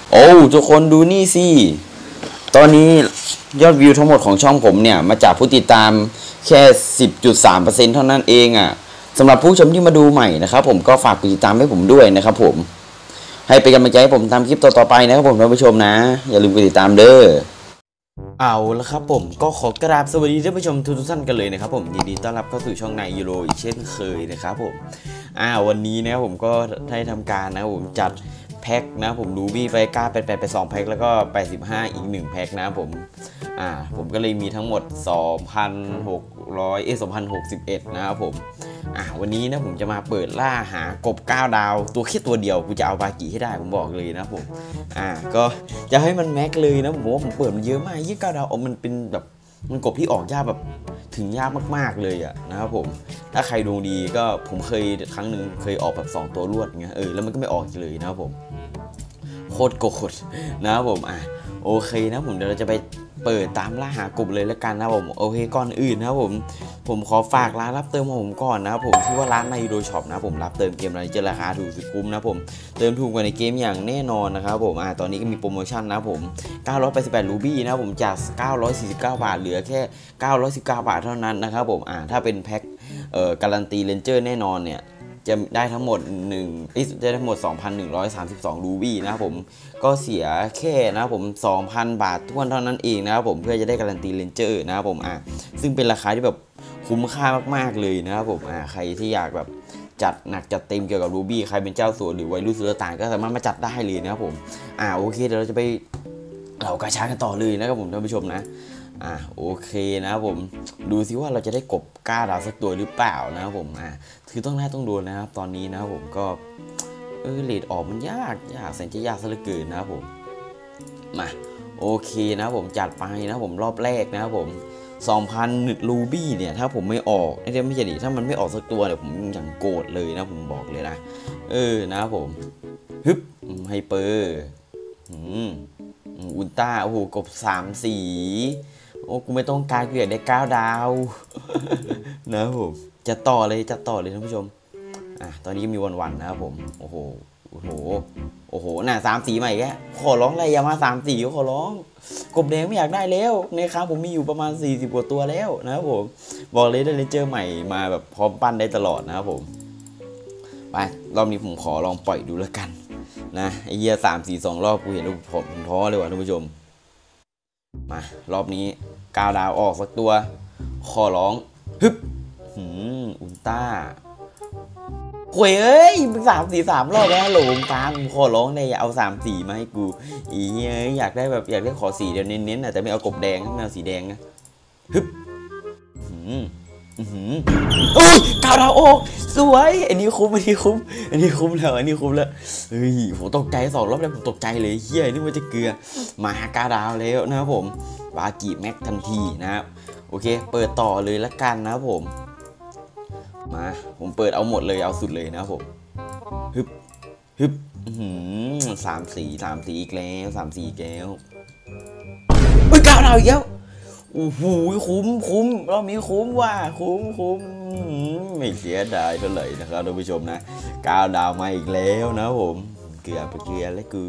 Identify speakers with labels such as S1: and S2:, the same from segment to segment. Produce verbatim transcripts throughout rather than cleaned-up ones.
S1: โอ้ทุกคนดูนี่สิตอนนี้ยอดวิวทั้งหมดของช่องผมเนี่ยมาจากผู้ติดตามแค่ สิบจุดสามเปอร์เซ็นต์ เท่านั้นเองอ่ะสำหรับผู้ชมที่มาดูใหม่นะครับผมก็ฝากกดติดตามให้ผมด้วยนะครับผมให้เป็นกำลังใจให้ผมทำคลิปต่อๆไปนะครับผมท่านผู้ชมนะอย่าลืมกดติดตามเด้อเอาละครับผมก็ขอกราบสวัสดีท่านผู้ชมทุกท่านกันเลยนะครับผมยินดีต้อนรับเข้าสู่ช่องนายยูโรอีกเช่นเคยนะครับผมอ่าวันนี้นะผมก็ได้ทำการนะผมจัดแพ็คนะผมรูบี้ไปเก้า แปด แปด ไปสองแพ็คแล้วก็แปดสิบห้าอีกหนึ่งแพ็คนะผมอ่าผมก็เลยมีทั้งหมด สองพันหกร้อย เอ๊ะ สองพันหกสิบเอ็ด นะครับผมอ่าวันนี้นะผมจะมาเปิดล่าหากบเก้าดาวตัวแค่ตัวเดียวกูจะเอาบากิให้ได้ผมบอกเลยนะผมอ่าก็จะให้มันแม็กเลยนะผมว่าผมเปิดมันเยอะมากยี่สิบเก้าดาวมันเป็นแบบมันกบที่ออกยากแบบถึงยากมากๆเลยอะนะครับผมถ้าใครดวงดีก็ผมเคยครั้งหนึ่งเคยออกแบบสองตัวรวดเงี้ยเออแล้วมันก็ไม่ออกเลยนะครับผมโคตรโกรธนะครับผมอ่ะโอเคนะผมเดี๋ยวเราจะไปเปิดตามล่าหากบเลยแล้วกันนะผมโอเคก่อนอื่นนะครับผมผมขอฝากร้านรับเติมของผมก่อนนะครับผมชื่อว่าร้านในยูโรช็อปนะผมรับเติมเกมอะไรเจอราคาถูกสุดคุ้มนะผมเติมถูกกว่าในเกมอย่างแน่นอนนะครับผมอ่าตอนนี้ก็มีโปรโมชั่นนะผมเก้าร้อยแปดสิบแปดรูบี้นะผมจากเก้าร้อยสี่สิบเก้าบาทเหลือแค่เก้าร้อยสิบเก้าบาทเท่านั้นนะครับผมอ่าถ้าเป็นแพ็คเอ่อการันตีเลนเจอร์แน่นอนเนี่ยจะได้ทั้งหมด1ได้ทั้งหมด สองพันหนึ่งร้อยสามสิบสอง รูบี้นะครับผมก็เสียแค่นะครับผม สองพัน บาททวนเท่านั้นเองนะครับผมเพื่อจะได้การันตีเลนเจอร์นะครับผมอ่ะซึ่งเป็นราคาที่แบบคุ้มค่ามากๆเลยนะครับผมอ่ะใครที่อยากแบบจัดหนักจัดเต็มเกี่ยวกับรูบี้ใครเป็นเจ้าสัวหรือวัยรุ่นสุลต่านก็สามารถมาจัดได้เลยนะครับผมอ่ะโอเคเดี๋ยวเราจะไปเรากระชากกันต่อเลยนะครับผมท่านผู้ชมนะอ่ะโอเคนะครับผมดูซิว่าเราจะได้กบก้าดาวสักตัวหรือเปล่านะครับผมอ่ะคือต้องแน่ต้องโดนนะครับตอนนี้นะครับผมก็เออเลดออกมันยากยากแสนจะยากซะเหลือเกินนะครับผมมาโอเคนะผมจัดไปนะผมรอบแรกนะครับผม สองพัน รูบี้เนี่ยถ้าผมไม่ออกไอ้เรื่องไม่ใช่ดิถ้ามันไม่ออกสักตัวเนี่ยผมอย่างโกรธเลยนะผมบอกเลยนะเออนะครับผมฮึบไฮเปอร์อืมอุลตร้าโอ้โหกบสามสีโอ้กูไม่ต้องการเกลียดได้เก้าดาวนะครับผมจะต่อเลยจะต่อเลยท่านผู้ชมอ่ะตอนนี้มีวันๆนะครับผมโอ้โหโอ้โหโอ้โหน่ะสามสีใหม่แกขอร้องอะไรอย่ามาสามสีขอร้องกบแดงไม่อยากได้แล้วในครั้งผมมีอยู่ประมาณสี่สิบกว่าตัวแล้วนะครับผมบอกเลยได้เลนเจอร์ใหม่มาแบบพร้อมปั้นได้ตลอดนะครับผมไปรอบนี้ผมขอลองปล่อยดูแล้วกันนะไอ้เหี้ยสามสี่สองรอบกูเห็นแล้วผมท้อเลยว่ะท่านผู้ชมมารอบนี้ก้าวดาวออกสักตัวขอร้องฮึบหืมอุลตร้าหวยเอ้ยสามสี่สามรอบแล้วหลงตามขอร้องเลยอย่าเอาสามสีมาให้กูอีเอ้ยอยากได้แบบอยากได้ขอสีเดี๋ยวเน้นๆนะแต่ไม่เอากบแดงไม่เอาสีแดงนะฮึบหืมหืมโอ้ยก้าวดาวออกสวยอันนี้คุ้มอันนี้คุ้มอันนี้คุ้มแล้วอันนี้คุ้มแล้วเฮ้ยผมตกใจสองรอบแล้วผมตกใจเลยเฮียนี่มันจะเกลือมาก้าวดาวแล้วนะครับผมบากิแม็กทันทีนะครับโอเคเปิดต่อเลยละกันนะครับผมมาผมเปิดเอาหมดเลยเอาสุดเลยนะครับผมฮึบฮึบสามสีสามสีอีกแล้วสามสีอีกแล้วเฮ้ยก้าวดาวอีกแล้วโอ้โหคุ้มคุ้มรอบนี้คุ้มว่ะคุ้มคุ้มไม่เสียดายเท่าไหร่นะครับท่านผู้ชมนะก้าวดาวมาอีกแล้วนะผมเกลือไปเกลือแล้วคือ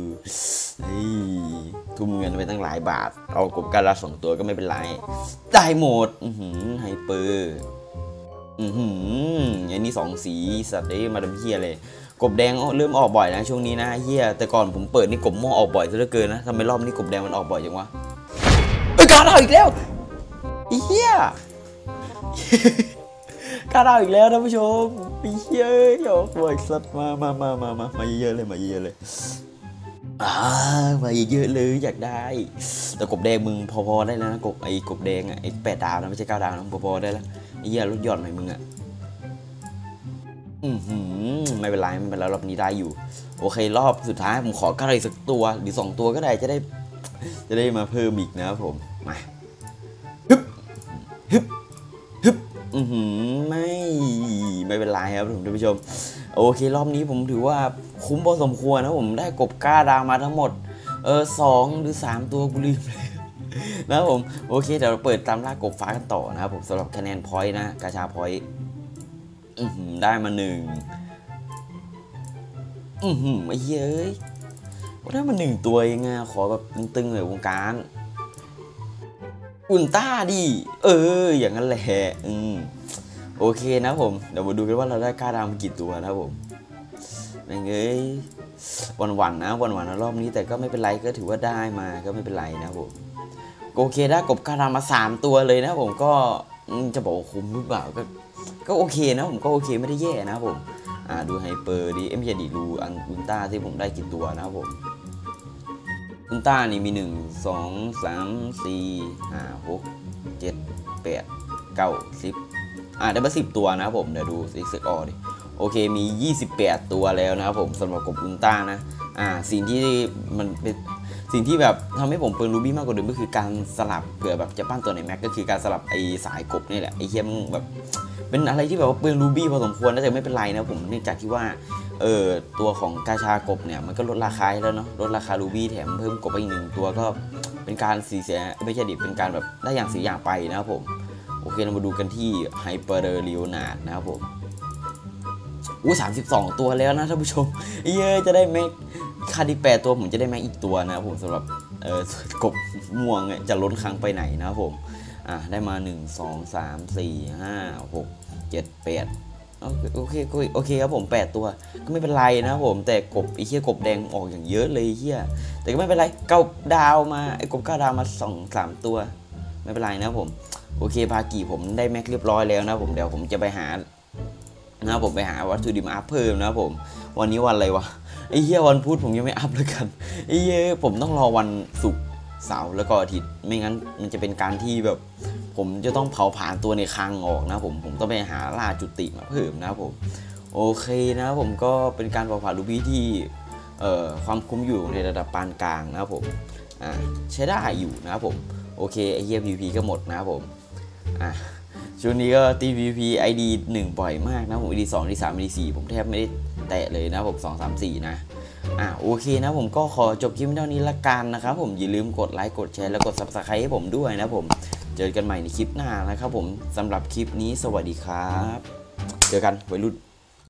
S1: ทุ่มเงินไปตั้งหลายบาทเอากบการะสองตัวก็ไม่เป็นไรได้หมดไฮเปอร์อือหืออันนี้สองสีสัตว์ได้มาดำเฮียเลยกบแดงเริ่มออกบ่อยนะช่วงนี้นะเฮียแต่ก่อนผมเปิดนี่กบม่วงออกบ่อยซะเหลือเกินนะทำไมรอบนี้กบแดงมันออกบ่อยจังวะเอ้ยกาดาวอีกแล้วเฮียกาดาวอีกแล้วท่านผู้ชมเฮียโอ้โหสัตว์มามามามามามาเยอะเลยมาเยอะเลยอ่ามาเยอะเลยอยากได้แต่กบแดงมึงพอๆได้แล้วนะกบไอ้กบแดงอ่ะไอ้แปดดาวนะไม่ใช่เก้าดาวนะพอๆได้แล้วไอ้เหี้ยรถหย่อนหน่อยมึงอ่ะอือหือไม่เป็นไรไม่เป็นไรรอบนี้ได้อยู่โอเครอบสุดท้ายผมขออะไรสักตัวหรือสองตัวก็ได้จะได้จะได้มาเพิ่มอีกนะครับผมมาฮึบฮึบฮึบอือหือไม่ไม่เป็นไรครับท่านผู้ชมโอเครอบนี้ผมถือว่าคุ้มพอสมควรนะผมได้กบก้าดาวมาทั้งหมดเออสองหรือสามตัวกูลืมเลยนะครับผมโอเคเดี๋ยวเราเปิดตามล่ากบฟ้ากันต่อนะครับผมสำหรับคะแนนพอยต์นะกาชาพอยต์ได้มาหนึ่งอือหือไอ้เย้ยว่าถ้ามันหนึ่งตัวเองอะขอแบบตึงๆเลยวงการอุลตร้าดิเอออย่างนั้นแหละอืมโอเคนะผมเดี๋ยวมาดูกันว่าเราได้กล้าดำกี่ตัวนะผมแม่งเอ้ยวันๆนะวันๆนะรอบนี้แต่ก็ไม่เป็นไรก็ถือว่าได้มาก็ไม่เป็นไรนะผมโอเคได้กบกล้าดำมาสามตัวเลยนะผมก็จะบอกว่าคุ้มหรือเปล่าก็ก็โอเคนะผมก็โอเคไม่ได้แย่นะผมอ่าดูไฮเปอร์ดิเอ็มจะดีดูอันอุลตร้าที่ผมได้กี่ตัวนะผมอุลตร้านี่มีหนึ่งสองสามสี่ห้าหกเจ็ดแปดเก้าสิบอ่าได้มาสิบตัวนะผมเดี๋ยวดูซิกซ์ออดิโอเคมียี่สิบแปดตัวแล้วนะครับผมสำหรับกบอุลตร้านะอ่าสิ่งที่มันเป็นสิ่งที่แบบทำให้ผมเปิงรูบี้มากกว่าเดิมก็คือการสลับเผื่อแบบจะปั้นตัวในแม็กก็คือการสลับไอสายกบนี่แหละไอเฮียมแบบเป็นอะไรที่แบบว่าเปิงรูบี้พอสมควรนะแต่ไม่เป็นไรนะผมเนื่องจากที่ว่าเออตัวของกาชากบเนี่ยมันก็ลดราคาแล้วเนาะลดราคารูบี้แถมเพิ่มกบไปอีกหนึ่งตัวก็เป็นการสีเสียไม่ใช่ดิเป็นการแบบได้อย่างสีอย่างไปนะครับผมโอเคเรามาดูกันที่ไฮเปอร์เรียนาร์ดนะครับผมอู้สามสิบสองตัวแล้วนะท่านผู้ชมเย้จะได้แม็กคาดิแปดตัวผมจะได้แม็กอีกตัวนะผมสำหรับเออกบม่วงจะล้นครั้งไปไหนนะครับผมอ่ะได้มาหนึ่ง สอง สาม สี่ ห้า หก เจ็ด แปดโอเคโอเคโอเคครับผมแปดตัวก็ไม่เป็นไรนะครับผมแต่กบไอ้เหี้ยกบแดงออกอย่างเยอะเลยเหี้ยแต่ก็ไม่เป็นไรเก้าดาวมาไอ้กบเก้าดาวมาสอง สามตัวไม่เป็นไรนะครับผมโอเคพากี่ผมได้แม็กเรียบร้อยแล้วนะผมเดี๋ยวผมจะไปหานะผมไปหาวัตถุดิบมาอัพเพิ่มนะผมวันนี้วันอะไรวะไอ้เหี้ยวันพุธผมยังไม่อัพเลยกันไอ้เหี้ยผมต้องรอวันศุกร์เสาร์แล้วก็อาทิตย์ไม่งั้นมันจะเป็นการที่แบบผมจะต้องเผาผลาญตัวในคลังออกนะผมผมต้องไปหาล่าจุติมาเพิ่มนะผมโอเคนะผมก็เป็นการเผาผลาญรูบี้ที่เอ่อความคุ้มอยู่ในระดับปานกลางนะผมอ่าใช้ได้อยู่นะผมโอเคไอ้เหี้ย พี วี พี ก็หมดนะผมอ่ะช่วงนี้ก็ตี พี วี พี ไอ ดี หนึ่งบ่อยมากนะผม ไอ ดี สอง ไอ ดี สาม ไอ ดี สี่ผมแทบไม่ได้แตะเลยนะผมสอง สาม สี่นะอ่ะโอเคนะผมก็ขอจบคลิปเท่านี้ละกันนะครับผมอย่าลืมกดไลค์กดแชร์แล้วกด ซับสไครบ์ ให้ผมด้วยนะผมเจอกันใหม่ในคลิปหน้านะครับผมสำหรับคลิปนี้สวัสดีครับเจอกันวัยรุ่น